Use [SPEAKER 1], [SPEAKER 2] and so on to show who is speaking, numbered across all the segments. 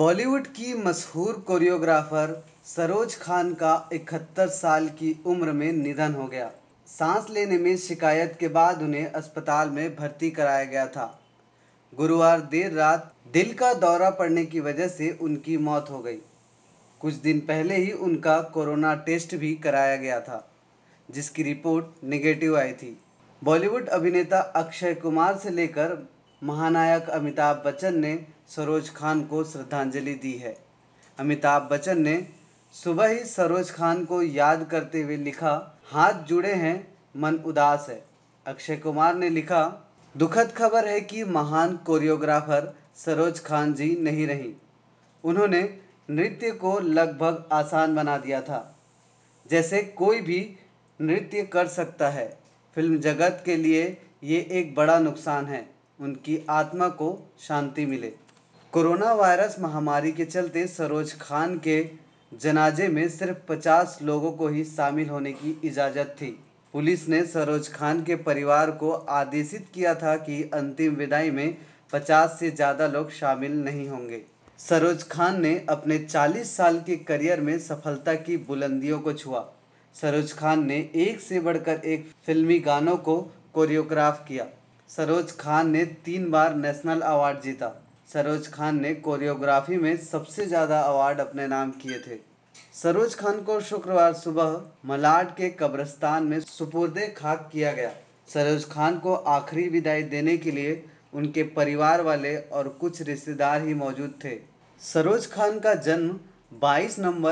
[SPEAKER 1] बॉलीवुड की मशहूर कोरियोग्राफर सरोज खान का 71 साल की उम्र में निधन हो गया। सांस लेने में शिकायत के बाद उन्हें अस्पताल में भर्ती कराया गया था। गुरुवार देर रात दिल का दौरा पड़ने की वजह से उनकी मौत हो गई। कुछ दिन पहले ही उनका कोरोना टेस्ट भी कराया गया था, जिसकी रिपोर्ट नेगेटिव आई थी। बॉलीवुड अभिनेता अक्षय कुमार से लेकर महानायक अमिताभ बच्चन ने सरोज खान को श्रद्धांजलि दी है। अमिताभ बच्चन ने सुबह ही सरोज खान को याद करते हुए लिखा, हाथ जुड़े हैं, मन उदास है। अक्षय कुमार ने लिखा, दुखद खबर है कि महान कोरियोग्राफर सरोज खान जी नहीं रहीं। उन्होंने नृत्य को लगभग आसान बना दिया था, जैसे कोई भी नृत्य कर सकता है। फिल्म जगत के लिए ये एक बड़ा नुकसान है। उनकी आत्मा को शांति मिले। कोरोना वायरस महामारी के चलते सरोज खान के जनाजे में सिर्फ 50 लोगों को ही शामिल होने की इजाज़त थी। पुलिस ने सरोज खान के परिवार को आदेशित किया था कि अंतिम विदाई में 50 से ज़्यादा लोग शामिल नहीं होंगे। सरोज खान ने अपने 40 साल के करियर में सफलता की बुलंदियों को छुआ। सरोज खान ने एक से बढ़कर एक फिल्मी गानों को कोरियोग्राफ किया। सरोज खान ने 3 बार नेशनल अवार्ड जीता। सरोज खान ने कोरियोग्राफी में सबसे ज़्यादा अवार्ड अपने नाम किए थे। सरोज खान को शुक्रवार सुबह मलाड के कब्रिस्तान में सुपुर्दे खाक किया गया। सरोज खान को आखिरी विदाई देने के लिए उनके परिवार वाले और कुछ रिश्तेदार ही मौजूद थे। सरोज खान का जन्म 22 नवंबर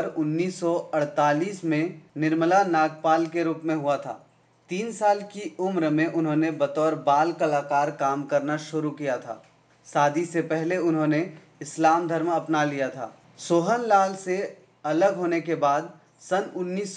[SPEAKER 1] 1948 में निर्मला नागपाल के रूप में हुआ था। 3 साल की उम्र में उन्होंने बतौर बाल कलाकार काम करना शुरू किया था। शादी से पहले उन्होंने इस्लाम धर्म अपना लिया था। सोहन लाल से अलग होने के बाद सन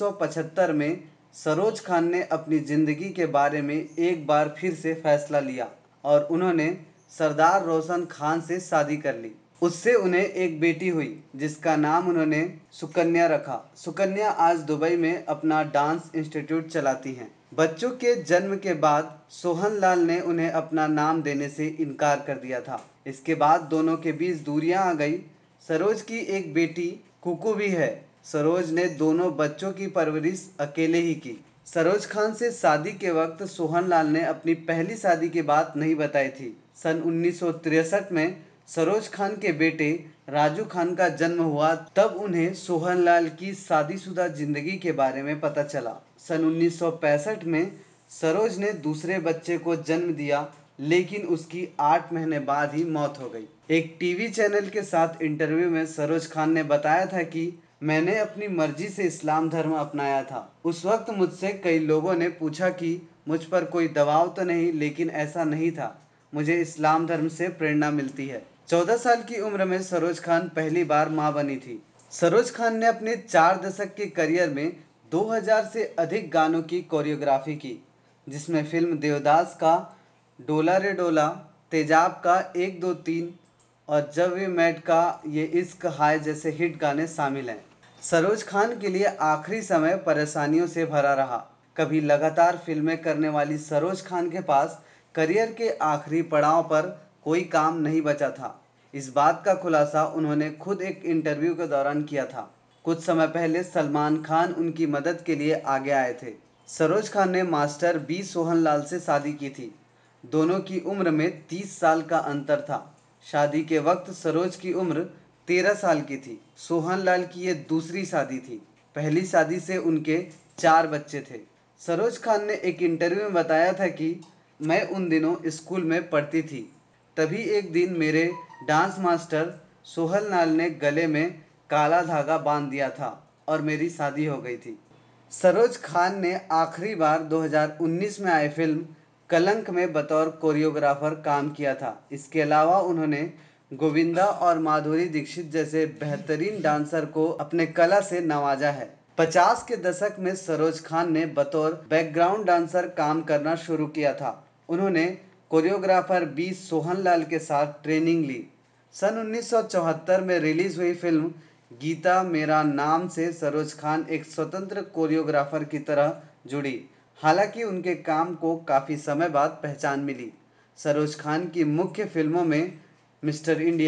[SPEAKER 1] 1975 में सरोज खान ने अपनी ज़िंदगी के बारे में एक बार फिर से फैसला लिया और उन्होंने सरदार रोशन खान से शादी कर ली। उससे उन्हें एक बेटी हुई, जिसका नाम उन्होंने सुकन्या रखा। सुकन्या आज दुबई में अपना डांस इंस्टीट्यूट चलाती हैं। बच्चों के जन्म के बाद सोहन लाल ने उन्हें अपना नाम देने से इनकार कर दिया था। इसके बाद दोनों के बीच दूरियां आ गई। सरोज की एक बेटी कुकू भी है। सरोज ने दोनों बच्चों की परवरिश अकेले ही की। सरोज खान से शादी के वक्त सोहन लाल ने अपनी पहली शादी की बात नहीं बताई थी। सन 1963 में सरोज खान के बेटे राजू खान का जन्म हुआ, तब उन्हें सोहन लाल की शादीशुदा जिंदगी के बारे में पता चला। सन 1965 में सरोज ने दूसरे बच्चे को जन्म दिया, लेकिन उसकी 8 महीने बाद ही मौत हो गई। एक टीवी चैनल के साथ इंटरव्यू में सरोज खान ने बताया था कि मैंने अपनी मर्जी से इस्लाम धर्म अपनाया था। उस वक्त मुझसे कई लोगों ने पूछा कि मुझ पर कोई दबाव तो नहीं, लेकिन ऐसा नहीं था। मुझे इस्लाम धर्म से प्रेरणा मिलती है। 14 साल की उम्र में सरोज खान पहली बार मां बनी थी। सरोज खान ने अपने 4 दशक के करियर में 2000 से अधिक गानों की कोरियोग्राफी की, जिसमें फिल्म देवदास का डोला रे डोला, तेजाब का 1 2 3 और जब वी मेट का ये इश्क हाय जैसे हिट गाने शामिल हैं। सरोज खान के लिए आखिरी समय परेशानियों से भरा रहा। कभी लगातार फिल्में करने वाली सरोज खान के पास करियर के आखिरी पड़ाव पर कोई काम नहीं बचा था। इस बात का खुलासा उन्होंने खुद एक इंटरव्यू के दौरान किया था। कुछ समय पहले सलमान खान उनकी मदद के लिए आगे आए थे। सरोज खान ने मास्टर बी सोहन लाल से शादी की थी। दोनों की उम्र में 30 साल का अंतर था। शादी के वक्त सरोज की उम्र 13 साल की थी। सोहन लाल की ये दूसरी शादी थी। पहली शादी से उनके 4 बच्चे थे। सरोज खान ने एक इंटरव्यू में बताया था कि मैं उन दिनों स्कूल में पढ़ती थी। तभी एक दिन मेरे डांस मास्टर सोहन लाल ने गले में काला धागा बांध दिया था और मेरी शादी हो गई थी। सरोज खान ने आखिरी बार 2019 में आई फिल्म कलंक में बतौर कोरियोग्राफर काम किया था। इसके अलावा उन्होंने गोविंदा और माधुरी दीक्षित जैसे बेहतरीन डांसर को अपने कला से नवाजा है। 50 के दशक में सरोज खान ने बतौर बैकग्राउंड डांसर काम करना शुरू किया था। उन्होंने कोरियोग्राफर बी सोहन लाल के साथ ट्रेनिंग ली। सन 1974 में रिलीज हुई फिल्म गीता मेरा नाम से सरोज खान एक स्वतंत्र कोरियोग्राफर की तरह जुड़ी। हालांकि उनके काम को काफ़ी समय बाद पहचान मिली। सरोज खान की मुख्य फिल्मों में मिस्टर इंडिया,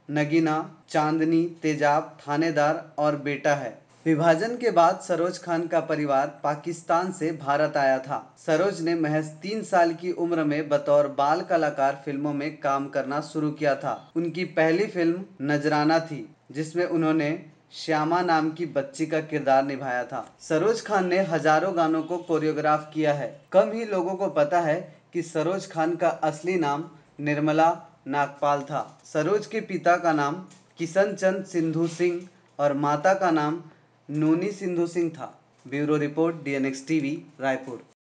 [SPEAKER 1] नगीना, चांदनी, तेजाब, थानेदार और बेटा है। विभाजन के बाद सरोज खान का परिवार पाकिस्तान से भारत आया था। सरोज ने महज 3 साल की उम्र में बतौर बाल कलाकार फिल्मों में काम करना शुरू किया था। उनकी पहली फिल्म नजराना थी, जिसमें उन्होंने श्यामा नाम की बच्ची का किरदार निभाया था। सरोज खान ने हजारों गानों को कोरियोग्राफ किया है। कम ही लोगों को पता है कि सरोज खान का असली नाम निर्मला नागपाल था। सरोज के पिता का नाम किशन चंद सिंधु सिंह और माता का नाम नूनी सिंधु सिंह था। Bureau report, DNX TV, Raipur.